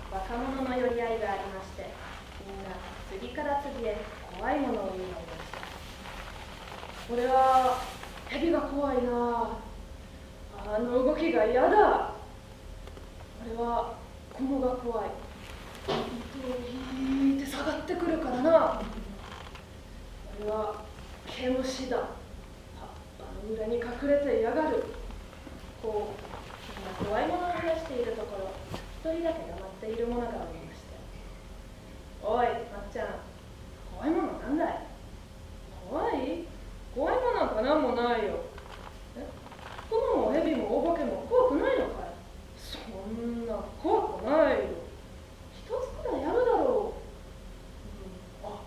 若者の寄り合いがありまして、みんな次から次へ怖いものを言いました。俺は蛇が怖いな。あの動きが嫌だ。俺は雲が怖い。ヒーって下がってくるからな。俺は毛虫だ。葉っぱの裏に隠れて嫌がる。こう、みんな怖いものを話しているところ、一人だけ黙っている者がおりまして。おい、まっちゃん、怖いものなんだい？怖い？怖いものなんかなんもないよ。雲も蛇もお化けも怖くないのかい？そんな怖くないよ。一つくらいやるだろう。あ、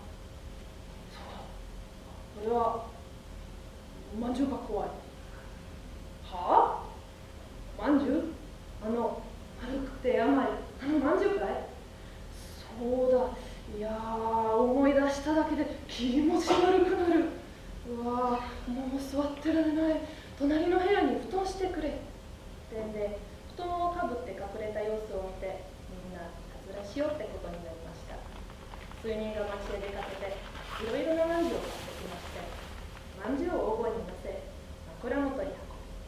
そうだ。俺はまんじゅうが怖い。はあ？まんじゅう？丸くて甘いまんじゅうかい？そうだ。いやー、思い出しただけで気持ち悪くなる。うわー、もう座ってられない。隣の部屋に布団してくれ。ってんで、布団をかぶって隠れた様子を見て、みんないたずらしようってことになりました。数人が町へ出かけて、いろいろなまんじゅうを買ってきまして、まんじゅうをお盆に乗せ、枕元に運ぶ。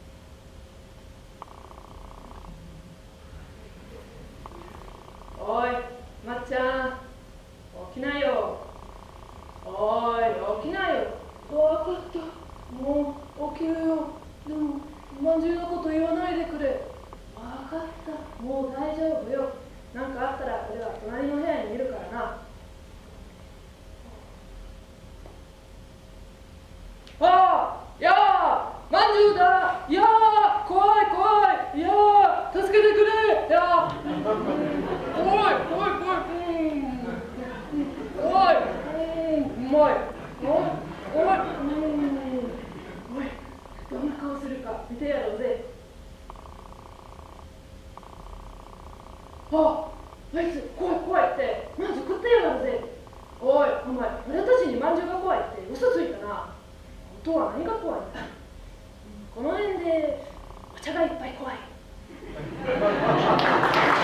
おい、まっちゃん、起きなよ。おい、起きなよ。わかった。もう起きるよ。でも、まんじゅうのこと言わないでくれ。わかった。もう大丈夫よ。なんかあったら俺は隣の部屋にいるからな。ああ、やあ、まんじゅうだ。いやあ、怖い怖い。いやあ、助けてくれ。いやあ、怖い怖い怖い。怖い。うまい。おい。おい、どんな顔するか見てやろうぜ。あいつ怖い怖いってまんじゅう食ってやがるぜ。おい、お前、俺たちにまんじゅうが怖いって嘘ついたな。本当は何が怖いんだ？この辺でお茶がいっぱい怖い。